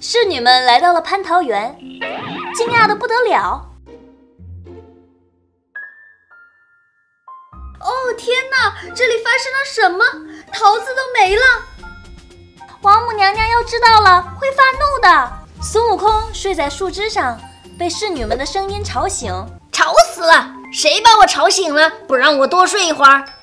侍女们来到了蟠桃园，惊讶得不得了。 哦天哪，这里发生了什么？桃子都没了！ 王母娘娘要知道了会发怒的。孙悟空睡在树枝上，被侍女们的声音吵醒。 吵死了！谁把我吵醒了？不让我多睡一会儿。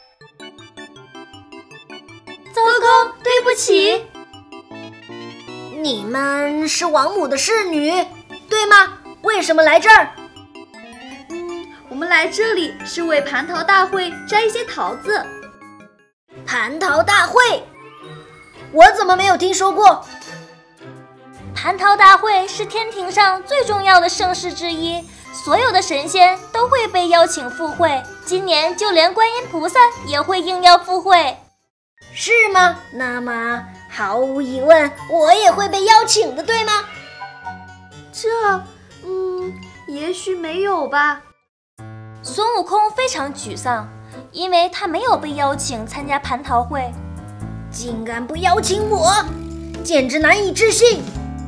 糟糕，对不起。 你们是王母的侍女，对吗？为什么来这儿？ 我们来这里是为蟠桃大会摘一些桃子。 蟠桃大会？我怎么没有听说过？ 蟠桃大会是天庭上最重要的盛事之一，所有的神仙都会被邀请赴会。今年就连观音菩萨也会应邀赴会。 是吗？那么毫无疑问，我也会被邀请的，对吗？ 也许没有吧。 孙悟空非常沮丧，因为他没有被邀请参加蟠桃会。 竟敢不邀请我，简直难以置信。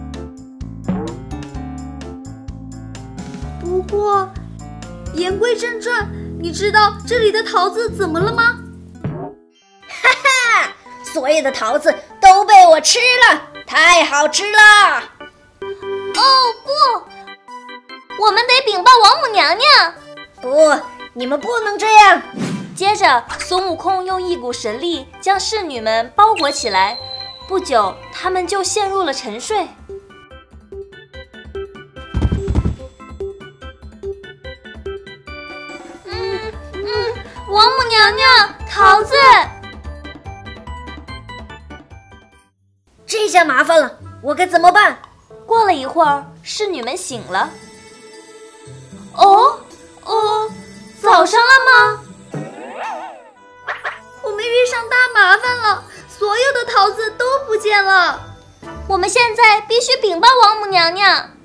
不过，言归正传，你知道这里的桃子怎么了吗？ 哈哈，所有的桃子都被我吃了，太好吃了！ 哦不，我们得禀报王母娘娘。 不，你们不能这样。 接着，孙悟空用一股神力将侍女们包裹起来，不久，他们就陷入了沉睡。王母娘娘，桃子！ 这下麻烦了，我该怎么办？ 过了一会儿，侍女们醒了。哦，早上了吗？ 我们遇上大麻烦了，所有的桃子都不见了。 我们现在必须禀报王母娘娘。